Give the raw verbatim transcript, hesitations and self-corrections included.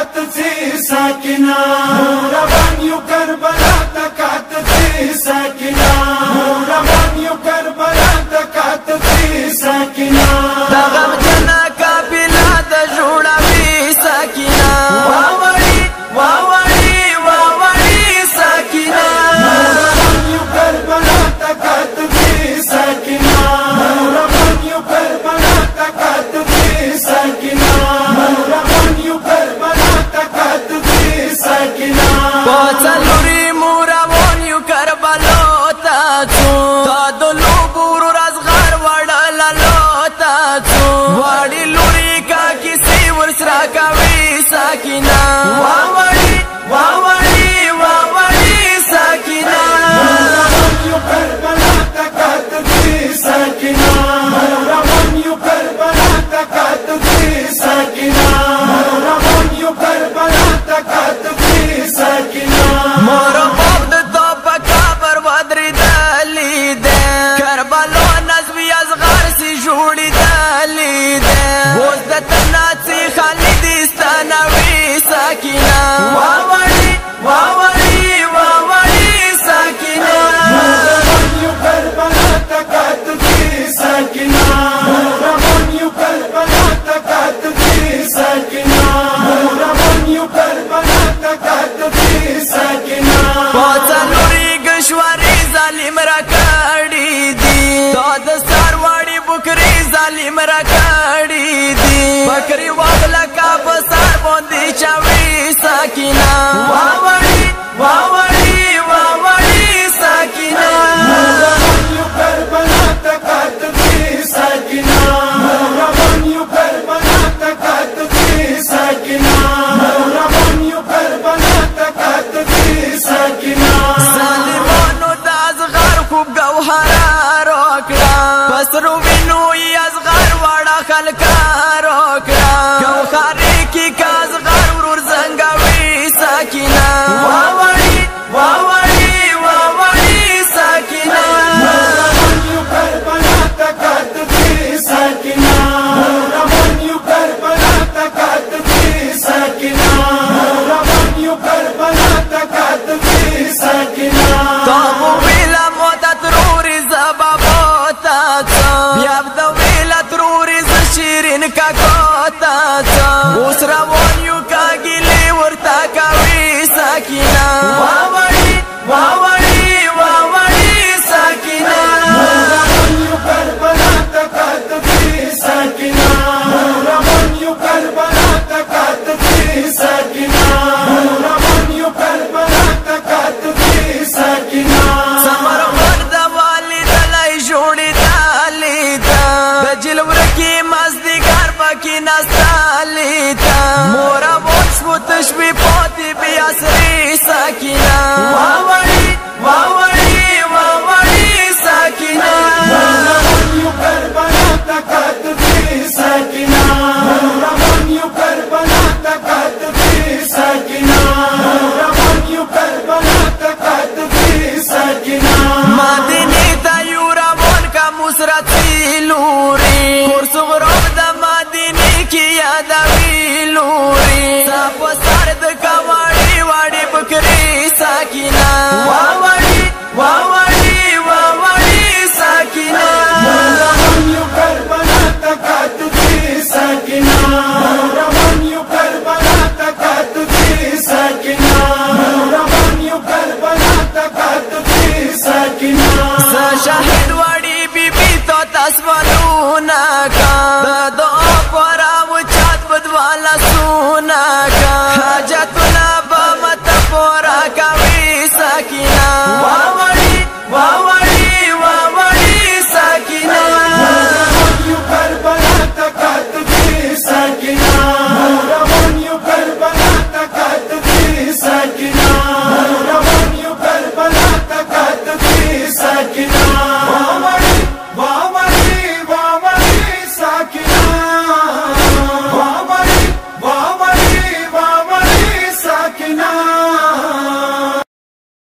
تکات سی ساکنا روان یو کربلا تکات سی ساکنا روان یو کربلا تکات سی ساکنا دا غم جنا قافله د جوړوي ساکنا واوړي واوړي واوړي ساکنا روان یو کربلا تکات سی ساکنا روان یو کربلا تکات سی ساکنا روان یو کربلا تکات سی ساکنا پڅلوري مورون یو کربلا تا څو تا د لوبور رازغار وړل لوتا څو وړي لوري کا کیسې ورسرا کوي ساکنا واوړي واوړي واوړي ساکنا روان یو کربلا تکات سی ساکنا روان یو کربلا تکات سی ساکنا روان یو کربلا تکات سی ساکنا مور باب د تو پکا پر ودرې دلی ده کربلا نزوی ازغار سی جوړی دلی ده اوس د تناڅي خالد استنوي ساکنا واوړي واوړي واوړي ساکنا روان یو کربلا تکات سی ساکنا روان یو کربلا تکات سی ساکنا روان یو کربلا تکات سی ساکنا پڅلوري گشواري ظالم را کړی دي دا د سروړي بکري ظالم را کړی دي بکري واغلا کا بسار باندې چاوي ساکنا واوړي واوړي واوړي ساکنا روان یو کربلا تکات سی ساکنا روان یو کربلا تکات سی ساکنا روان یو کربلا تکات سی ساکنا ظالمانو د ازغار خوب گوهر روکړه پسرو وینو ی ازغار واړه خلکا روکړه گوهر کی کازغار ورور زنګوي ساکنا واوړي واوړي واوړي ساکنا روان یو کربلا تکات سی ساکنا روان یو کربلا تکات سی ساکنا روان یو کربلا تکات سی ساکنا تو ویلا موتا تروري زبا بوتا بیا د ویلا تروري ز شیرین کا کوتا اوس روان یو کاګلی ورتا کوي ساکنا واوړي واوړي واوړي ساکنا روان یو کربلا تکات سی ساکنا روان یو کربلا تکات سی ساکنا روان یو کربلا تکات سی ساکنا سمر ورد والد لای جوړی دالی دا د جلور کی مزدګار پکې نستالی دا مورا وښو تشوی پاتې بیا سری ساکنا واوړي واوړي